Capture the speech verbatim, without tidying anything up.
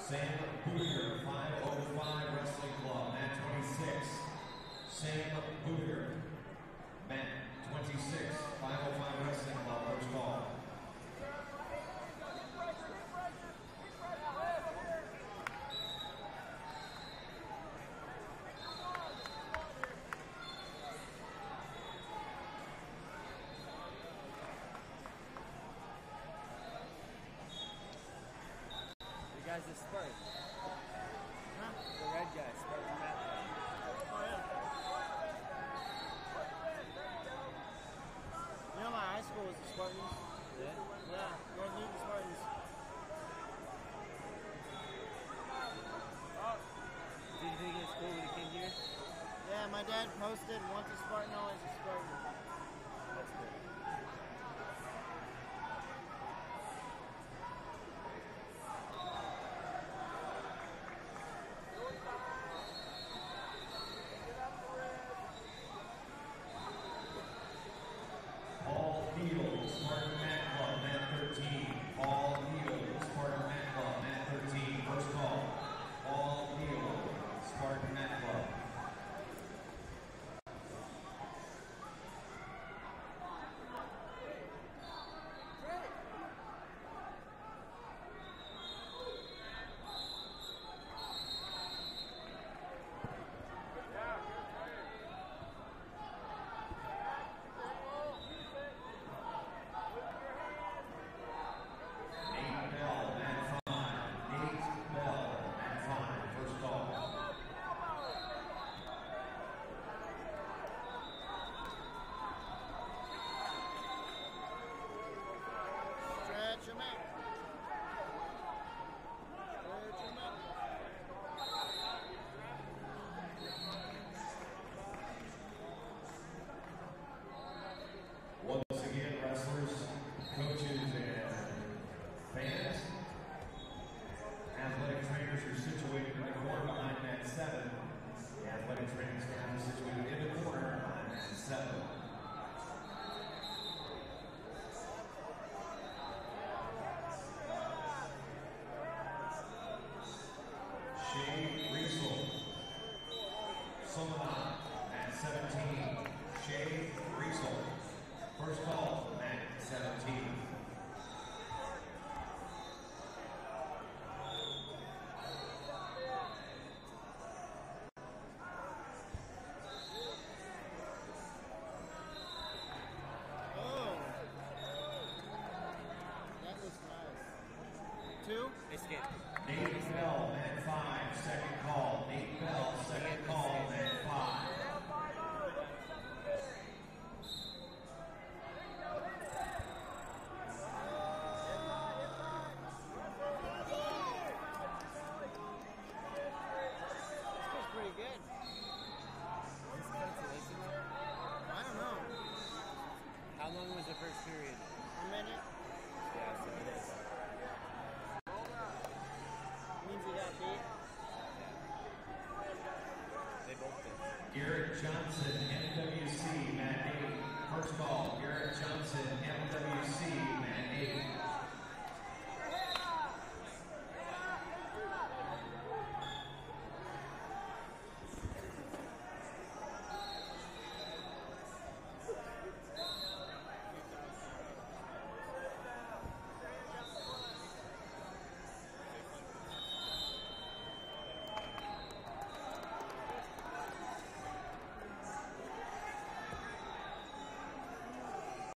Sam Bootiger, five oh five Wrestling Club, mat twenty-six. Sam Bootiger, mat twenty-six, five oh five Wrestling Club, first call. You guys are Spurs. Huh? The red guy, Spurs. Oh, yeah. You know, my high school was the Spartans. Yeah? Yeah, North Newton Spartans. Oh. Did you think it was cool when you came here? Yeah, my dad posted once a Spartan, always a Spartan. That's cool. Paul Neal, Spartan Mat Club, mat thirteen. Paul Neal, Spartan Mat Club, mat thirteen. First call. Paul Neal, Spartan Mat Club. Once again, wrestlers, coaches, and fans, athletic trainers are situated in the corner behind mat seven. The athletic training staff is situated in the corner behind mat seven. Shay Riesel, Somana, mat seventeen. Shay Riesel. First call, mat seventeen. Oh, that was nice. Two? Escape. Nate Bell, mat five, second call. Nate Bell, second call, mat five. Pretty good. Is this consolation though? I don't know. How long was the first period? A minute. Yeah, so it is. Means he got beat. They both did. Garrett Johnson, M W C, mat eight. First call, Garrett Johnson, M W C, mat eight.